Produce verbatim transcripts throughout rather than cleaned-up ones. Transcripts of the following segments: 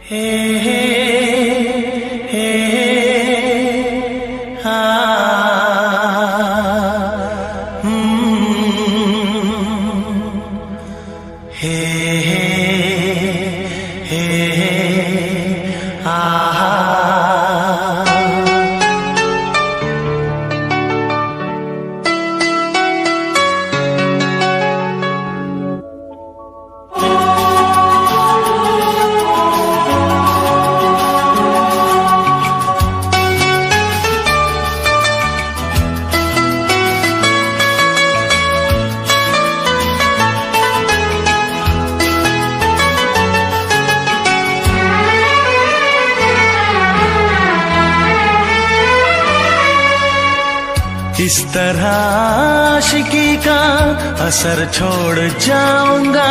हे हे हे हा हे हे हा इस तरह आशिकी का असर छोड़ जाऊंगा,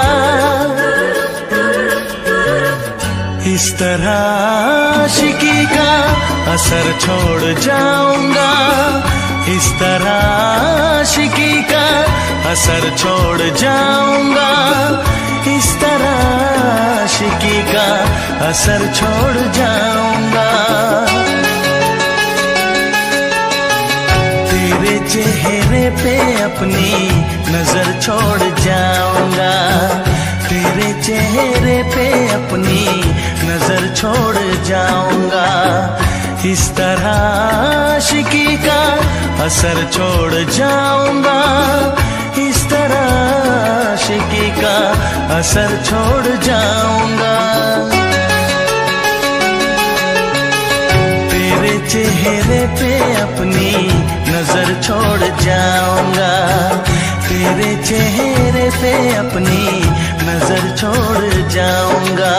इस तरह आशिकी का असर छोड़ जाऊंगा, इस तरह आशिकी का असर छोड़ जाऊंगा, इस तरह आशिकी का असर छोड़ जाऊंगा। तेरे चेहरे पे अपनी नजर छोड़ जाऊंगा, तेरे चेहरे पे अपनी नजर छोड़ जाऊंगा, इस तरह आशिकी का असर छोड़ जाऊंगा, इस तरह आशिकी का असर छोड़ जाऊंगा। तेरे चेहरे पे अपनी नजर छोड़ जाऊंगा, तेरे चेहरे पे अपनी नजर छोड़ जाऊंगा।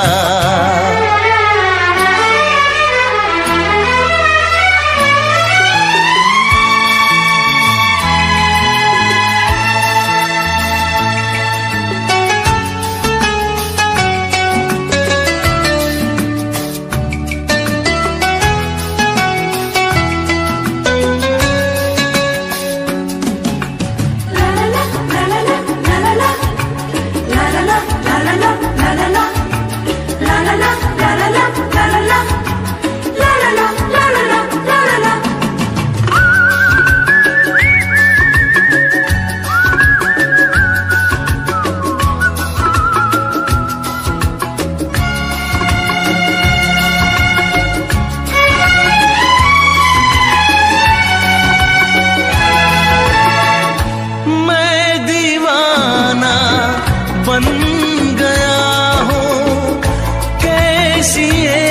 बन गया हूँ, कैसी ये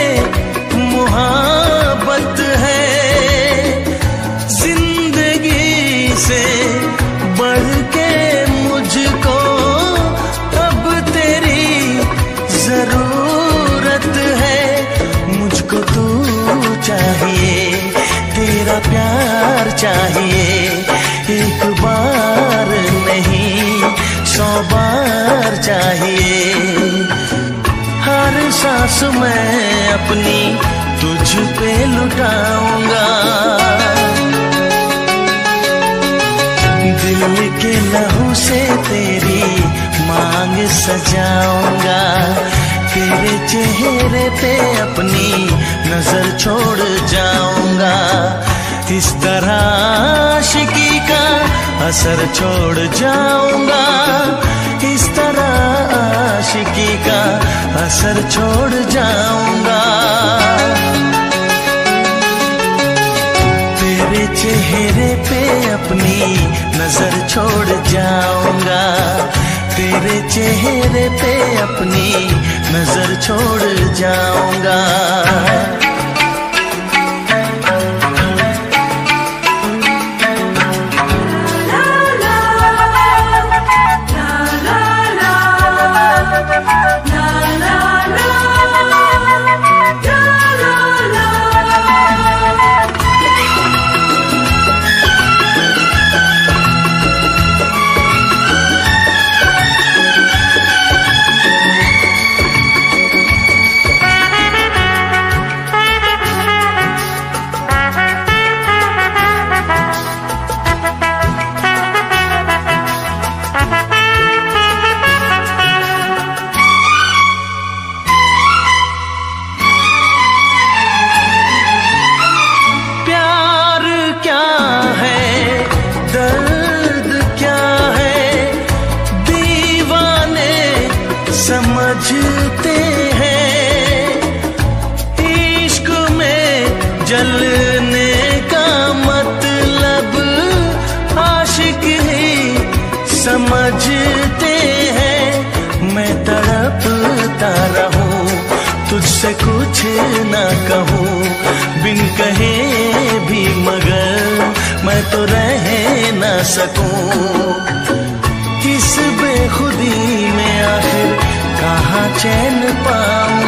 मुहब्बत है, जिंदगी से बढ़ के मुझको अब तेरी जरूरत है। मुझको तू चाहिए, तेरा प्यार चाहिए, एक बार नहीं सौ बार चाहिए। हर सांस मैं अपनी तुझ पे लुटाऊंगा, दिल के लहू से तेरी मांग सजाऊंगा, तेरे चेहरे पे अपनी नजर छोड़ जाऊंगा, इस तरह आशिकी का असर छोड़ जाऊंगा, इस तरह आशिकी का असर छोड़ जाऊंगा। तेरे चेहरे पे अपनी नजर छोड़ जाऊंगा, तेरे चेहरे पे अपनी नजर छोड़ जाऊंगा। समझते हैं, इश्क में जलने का मतलब आशिक ही समझते हैं। मैं तड़पता रहूं, तुझसे कुछ ना कहूं, बिन कहे भी मगर मैं तो रह ना सकूं। किस बेखुदी में आखिर कहाँ चैन पाऊं,